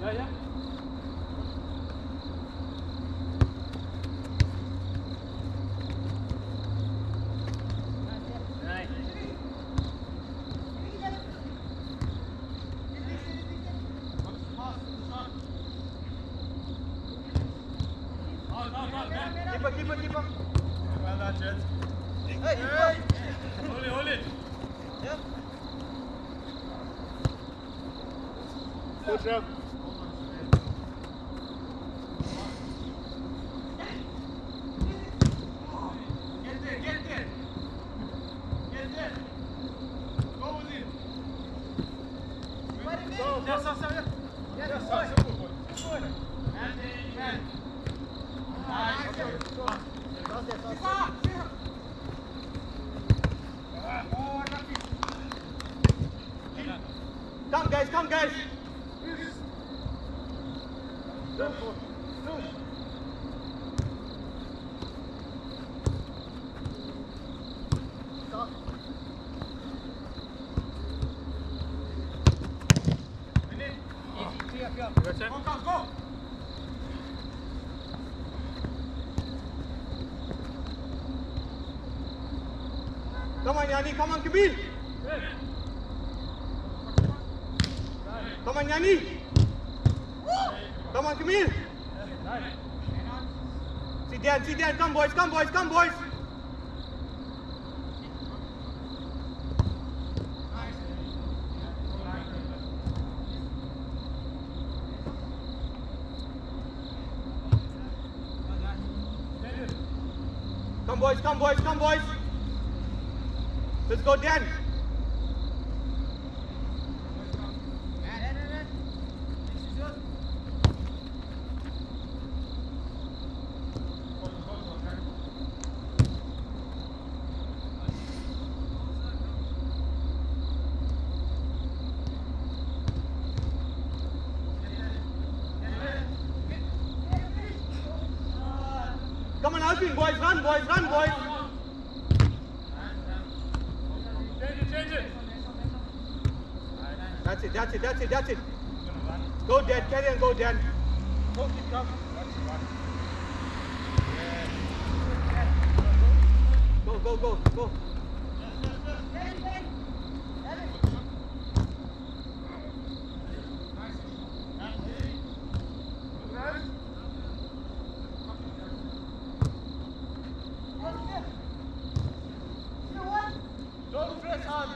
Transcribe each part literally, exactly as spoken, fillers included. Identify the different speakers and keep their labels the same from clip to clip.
Speaker 1: Yeah, yeah. Nice.
Speaker 2: Keeper, keeper, keeper.
Speaker 1: Well done, Jet.
Speaker 2: Hey, hey.
Speaker 1: Hold it, hold it.
Speaker 2: Yeah.
Speaker 1: Push up.
Speaker 2: Get there, get there. Get there. Go with it.
Speaker 1: Go,
Speaker 2: Yes,
Speaker 1: go.
Speaker 2: sir, sir. Yes,
Speaker 1: Yes,
Speaker 2: sir.
Speaker 1: sir. Simple, boy. Simple.
Speaker 2: And then, man. Nice. Go. Come guys, come guys. Go for it. Stop. Easy, clear, clear.
Speaker 1: Go, Jet.
Speaker 2: Go, go, go. Come on, Yanni. Come on, Kabil. Come on, Yanni. Come on, Camille. Sit down, sit down. Come, boys. Come, boys. Come, boys. Come, boys. Come, boys. Come, boys. Let's go, Dan. Come on, Alvin, boys. Run, boys. Run, boys.
Speaker 1: Change it, change it.
Speaker 2: That's it, that's it, that's it, that's it. Go, Dan. Carry on, go, Dan. Go, keep come. Go, go, go, go. Don't press hard.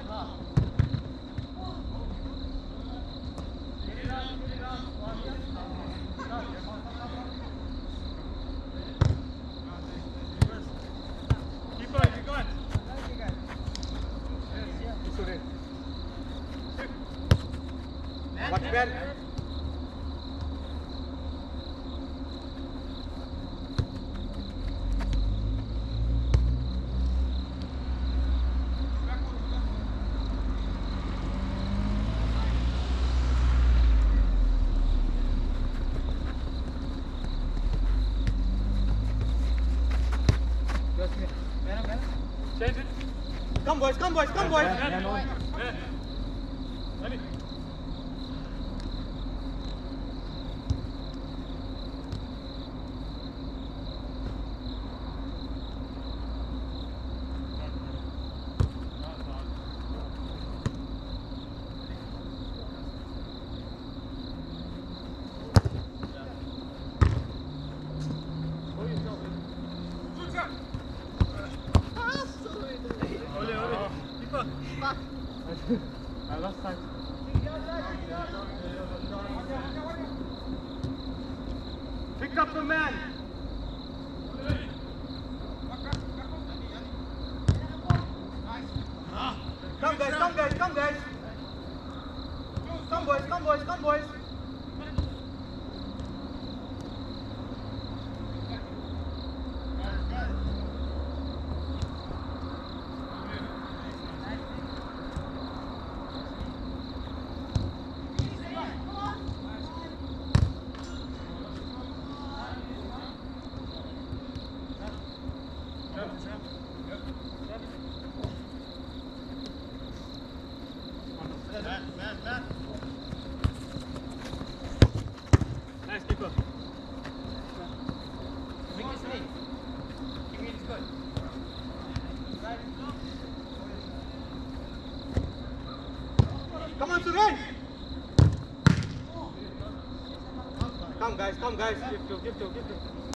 Speaker 1: Keep going, keep going.
Speaker 2: Watch Ben.
Speaker 1: Change it.
Speaker 2: Come, boys, come, boys, come, boys.
Speaker 1: Yeah. Yeah. Ready? Ole, ole. Keeper. I lost time.
Speaker 2: Pick up the man. Come, guys, come, guys, come, guys. Come, boys, come, boys, come, boys. Come on, Suren. Come guys, come guys. Give to, give to, give to.